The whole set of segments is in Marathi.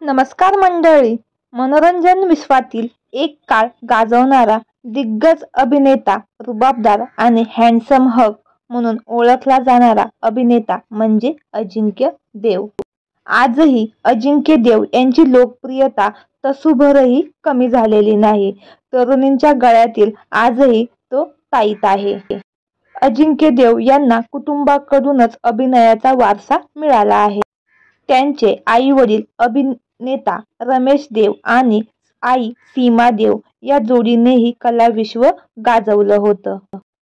नमस्कार मंडळी. मनोरंजन विश्वातील एक काळ गाजवणारा दिग्गज अभिनेता, रुबाबदार आणि हँडसम हक म्हणून ओळखला जाणारा अभिनेता म्हणजे अजिंक्य देव. आजही अजिंक्य देव यांची लोकप्रियता तसूभरही कमी झालेली नाही. तरुणींच्या गळ्यातील आजही तो ताईत आहे. अजिंक्य देव यांना कुटुंबाकडूनच अभिनयाचा वारसा मिळाला आहे. त्यांचे आई वडील अभिनेता रमेश देव आणि आई सीमा देव या जोडीनेही कलाविश्व गाजवलं होतं.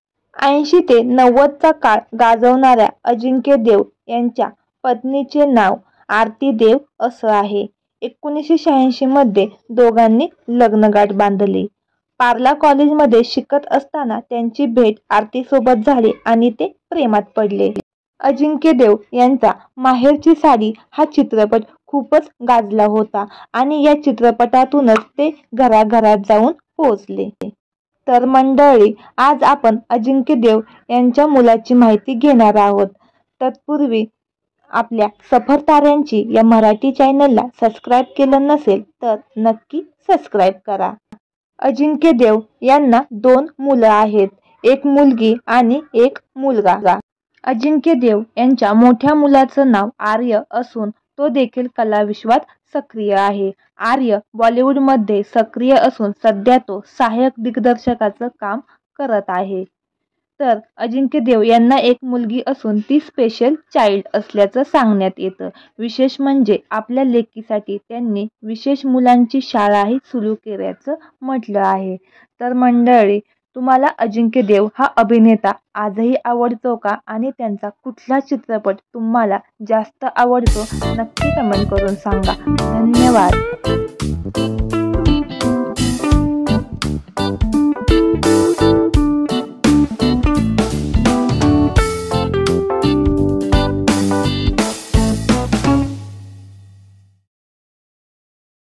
80 ते 90 चा काळ गाजवणाऱ्या अजिंक्य देव यांच्या पत्नीचे नाव आरती देव असं आहे. 1986 मध्ये दोघांनी लग्नगाठ बांधली. पार्ला कॉलेजमध्ये शिकत असताना त्यांची भेट आरतीसोबत झाली आणि ते प्रेमात पडले. अजिंक्य देव यांचा माहेरची साडी हा चित्रपट खूपच गाजला होता आणि या चित्रपटातूनच ते घराघरात जाऊन पोहोचले. तर मंडळी, आज आपण अजिंक्य देव यांच्या मुलाची माहिती घेणार आहोत. तत्पूर्वी आपल्या सफर ताऱ्यांची या मराठी चॅनलला सबस्क्राईब केलं नसेल तर नक्की सबस्क्राईब करा. अजिंक्य देव यांना 2 मुलं आहेत, एक मुलगी आणि एक मुलगा. अजिंक्य देव यांच्या मोठ्या मुलाचं नाव आर्य असून तो देखील कलाविश्वात सक्रिय आहे. आर्य बॉलिवूडमध्ये सक्रिय असून सध्या तो सहाय्यक दिग्दर्शकाचं काम करत आहे. तर अजिंक्य देव यांना एक मुलगी असून ती स्पेशल चाइल्ड असल्याचं सांगण्यात येतं. विशेष म्हणजे आपल्या लेकीसाठी त्यांनी विशेष मुलांची शाळाही सुरू केल्याचं म्हटलं आहे. तर मंडळी, तुम्हाला अजिंक्य देव हा अभिनेता आजही आवडतो का आणि त्यांचा कुठला चित्रपट तुम्हाला जास्त आवडतो नक्की कमेंट करून सांगा. धन्यवाद.